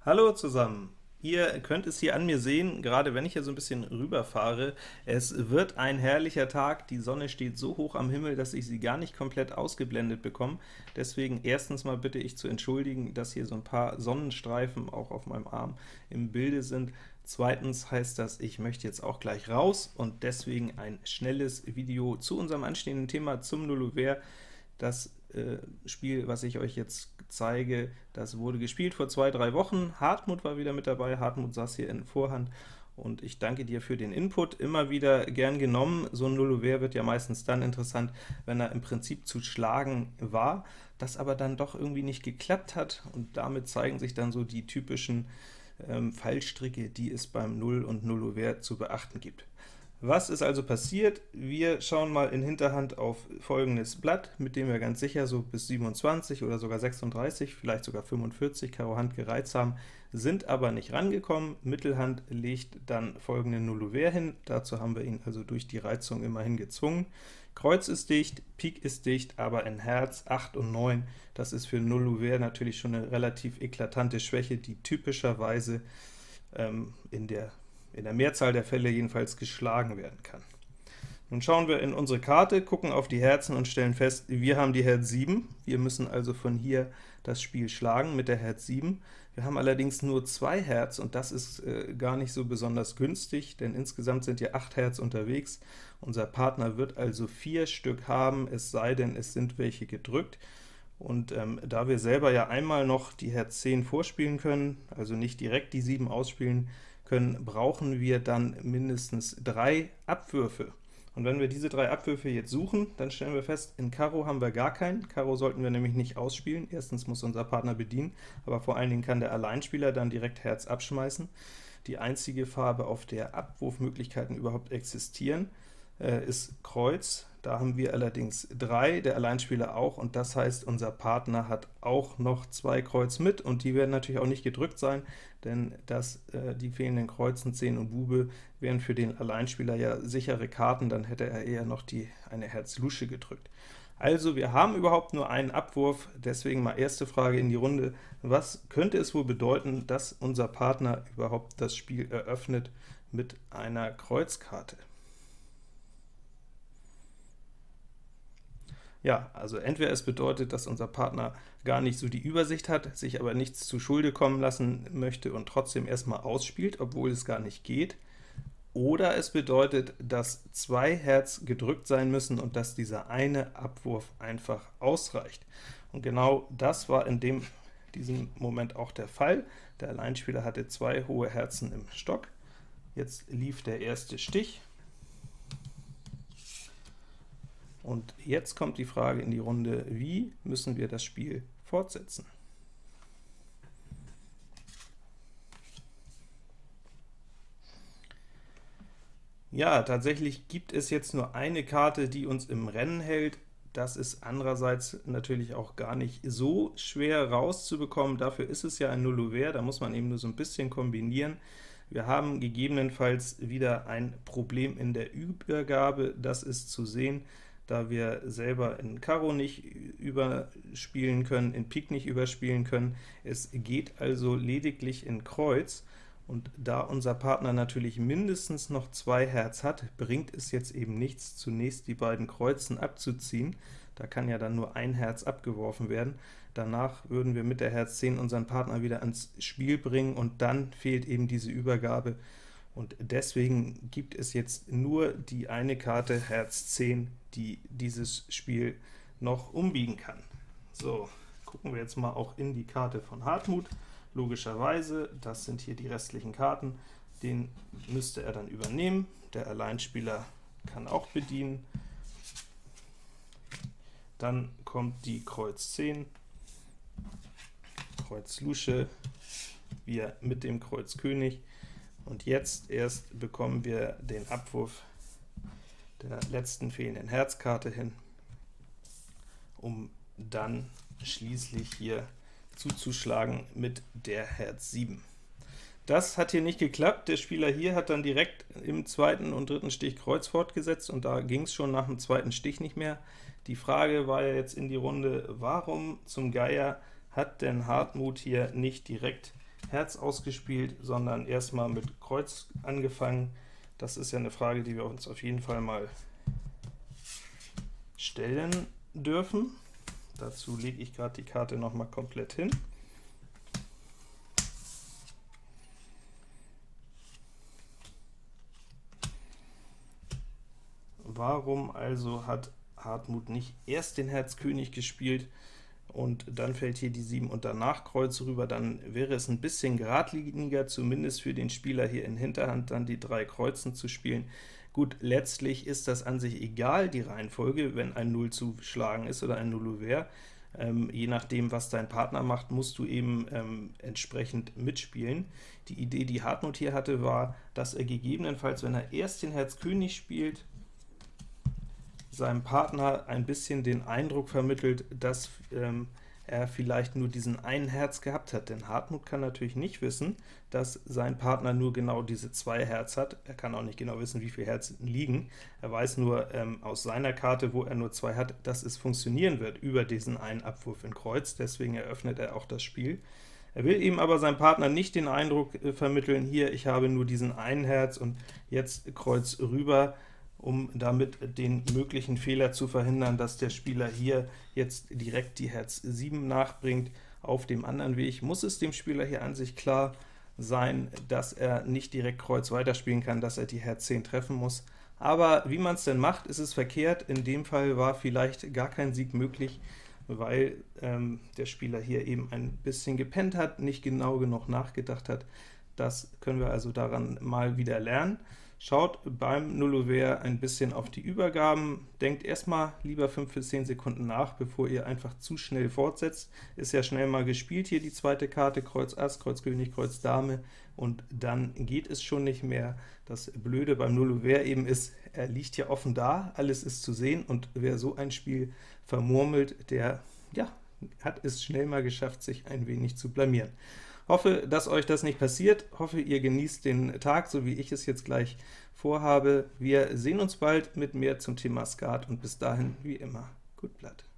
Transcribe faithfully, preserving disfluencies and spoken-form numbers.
Hallo zusammen! Ihr könnt es hier an mir sehen, gerade wenn ich hier so ein bisschen rüberfahre. Es wird ein herrlicher Tag, die Sonne steht so hoch am Himmel, dass ich sie gar nicht komplett ausgeblendet bekomme. Deswegen erstens mal bitte ich zu entschuldigen, dass hier so ein paar Sonnenstreifen auch auf meinem Arm im Bilde sind. Zweitens heißt das, ich möchte jetzt auch gleich raus und deswegen ein schnelles Video zu unserem anstehenden Thema, zum Nullouvert. Das äh, Spiel, was ich euch jetzt zeige, das wurde gespielt vor zwei, drei Wochen. Hartmut war wieder mit dabei, Hartmut saß hier in Vorhand, und ich danke dir für den Input, immer wieder gern genommen. So ein Nullouvert wird ja meistens dann interessant, wenn er im Prinzip zu schlagen war, das aber dann doch irgendwie nicht geklappt hat, und damit zeigen sich dann so die typischen ähm, Fallstricke, die es beim Null- und Nullouvert zu beachten gibt. Was ist also passiert? Wir schauen mal in Hinterhand auf folgendes Blatt, mit dem wir ganz sicher so bis siebenundzwanzig oder sogar sechsunddreißig, vielleicht sogar fünfundvierzig Karo Hand gereizt haben, sind aber nicht rangekommen. Mittelhand legt dann folgenden Nullouvert hin, dazu haben wir ihn also durch die Reizung immerhin gezwungen. Kreuz ist dicht, Pik ist dicht, aber in Herz acht und neun, das ist für Nullouvert natürlich schon eine relativ eklatante Schwäche, die typischerweise ähm, in der in der Mehrzahl der Fälle jedenfalls geschlagen werden kann. Nun schauen wir in unsere Karte, gucken auf die Herzen und stellen fest, wir haben die Herz sieben. Wir müssen also von hier das Spiel schlagen mit der Herz sieben. Wir haben allerdings nur zwei Herz, und das ist äh, gar nicht so besonders günstig, denn insgesamt sind ja acht Herz unterwegs. Unser Partner wird also vier Stück haben, es sei denn, es sind welche gedrückt. Und ähm, da wir selber ja einmal noch die Herz zehn vorspielen können, also nicht direkt die sieben ausspielen können, brauchen wir dann mindestens drei Abwürfe. Und wenn wir diese drei Abwürfe jetzt suchen, dann stellen wir fest, in Karo haben wir gar keinen. Karo sollten wir nämlich nicht ausspielen. Erstens muss unser Partner bedienen, aber vor allen Dingen kann der Alleinspieler dann direkt Herz abschmeißen. Die einzige Farbe, auf der Abwurfmöglichkeiten überhaupt existieren, äh, ist Kreuz. Da haben wir allerdings drei, der Alleinspieler auch, und das heißt, unser Partner hat auch noch zwei Kreuz mit, und die werden natürlich auch nicht gedrückt sein, denn das, äh, die fehlenden Kreuzen, zehn und Bube, wären für den Alleinspieler ja sichere Karten, dann hätte er eher noch die eine Herz Lusche gedrückt. Also wir haben überhaupt nur einen Abwurf, deswegen mal erste Frage in die Runde: Was könnte es wohl bedeuten, dass unser Partner überhaupt das Spiel eröffnet mit einer Kreuzkarte? Ja, also entweder es bedeutet, dass unser Partner gar nicht so die Übersicht hat, sich aber nichts zu Schulde kommen lassen möchte und trotzdem erstmal ausspielt, obwohl es gar nicht geht, oder es bedeutet, dass zwei Herz gedrückt sein müssen und dass dieser eine Abwurf einfach ausreicht. Und genau das war in dem, diesem Moment auch der Fall. Der Alleinspieler hatte zwei hohe Herzen im Stock. Jetzt lief der erste Stich. Und jetzt kommt die Frage in die Runde, wie müssen wir das Spiel fortsetzen? Ja, tatsächlich gibt es jetzt nur eine Karte, die uns im Rennen hält. Das ist andererseits natürlich auch gar nicht so schwer rauszubekommen. Dafür ist es ja ein Nullouvert, da muss man eben nur so ein bisschen kombinieren. Wir haben gegebenenfalls wieder ein Problem in der Übergabe, das ist zu sehen, da wir selber in Karo nicht überspielen können, in Pik nicht überspielen können. Es geht also lediglich in Kreuz, und da unser Partner natürlich mindestens noch zwei Herz hat, bringt es jetzt eben nichts, zunächst die beiden Kreuzen abzuziehen. Da kann ja dann nur ein Herz abgeworfen werden. Danach würden wir mit der Herz zehn unseren Partner wieder ans Spiel bringen, und dann fehlt eben diese Übergabe. Und deswegen gibt es jetzt nur die eine Karte Herz zehn, die dieses Spiel noch umbiegen kann. So, gucken wir jetzt mal auch in die Karte von Hartmut. Logischerweise, das sind hier die restlichen Karten, den müsste er dann übernehmen. Der Alleinspieler kann auch bedienen. Dann kommt die Kreuz zehn, Kreuz Lusche, wir mit dem Kreuz König, und jetzt erst bekommen wir den Abwurf der letzten fehlenden Herzkarte hin, um dann schließlich hier zuzuschlagen mit der Herz sieben. Das hat hier nicht geklappt. Der Spieler hier hat dann direkt im zweiten und dritten Stich Kreuz fortgesetzt, und da ging es schon nach dem zweiten Stich nicht mehr. Die Frage war ja jetzt in die Runde, warum zum Geier hat denn Hartmut hier nicht direkt Herz ausgespielt, sondern erstmal mit Kreuz angefangen. Das ist ja eine Frage, die wir uns auf jeden Fall mal stellen dürfen. Dazu lege ich gerade die Karte noch mal komplett hin. Warum also hat Hartmut nicht erst den Herz König gespielt und dann fällt hier die sieben und danach Kreuz rüber? Dann wäre es ein bisschen geradliniger, zumindest für den Spieler hier in Hinterhand, dann die drei Kreuzen zu spielen. Gut, letztlich ist das an sich egal, die Reihenfolge, wenn ein Null zu schlagen ist oder ein Null-Ouvert. Ähm, je nachdem, was dein Partner macht, musst du eben ähm, entsprechend mitspielen. Die Idee, die Hartmut hier hatte, war, dass er gegebenenfalls, wenn er erst den Herz König spielt, seinem Partner ein bisschen den Eindruck vermittelt, dass ähm, er vielleicht nur diesen einen Herz gehabt hat, denn Hartmut kann natürlich nicht wissen, dass sein Partner nur genau diese zwei Herz hat. Er kann auch nicht genau wissen, wie viele Herzen liegen. Er weiß nur ähm, aus seiner Karte, wo er nur zwei hat, dass es funktionieren wird über diesen einen Abwurf in Kreuz, deswegen eröffnet er auch das Spiel. Er will eben aber seinem Partner nicht den Eindruck äh, vermitteln, hier, ich habe nur diesen einen Herz und jetzt Kreuz rüber, um damit den möglichen Fehler zu verhindern, dass der Spieler hier jetzt direkt die Herz sieben nachbringt. Auf dem anderen Weg muss es dem Spieler hier an sich klar sein, dass er nicht direkt Kreuz weiterspielen kann, dass er die Herz zehn treffen muss. Aber wie man es denn macht, ist es verkehrt. In dem Fall war vielleicht gar kein Sieg möglich, weil ähm, der Spieler hier eben ein bisschen gepennt hat, nicht genau genug nachgedacht hat. Das können wir also daran mal wieder lernen. Schaut beim Null-Ouvert ein bisschen auf die Übergaben, denkt erstmal lieber fünf bis zehn Sekunden nach, bevor ihr einfach zu schnell fortsetzt. Ist ja schnell mal gespielt hier die zweite Karte, Kreuz Ass, Kreuz König, Kreuz Dame, und dann geht es schon nicht mehr. Das Blöde beim Null-Ouvert eben ist, er liegt ja offen da, alles ist zu sehen, und wer so ein Spiel vermurmelt, der ja, hat es schnell mal geschafft, sich ein wenig zu blamieren. Hoffe, dass euch das nicht passiert, hoffe, ihr genießt den Tag, so wie ich es jetzt gleich vorhabe. Wir sehen uns bald mit mehr zum Thema Skat, und bis dahin, wie immer, gut Blatt.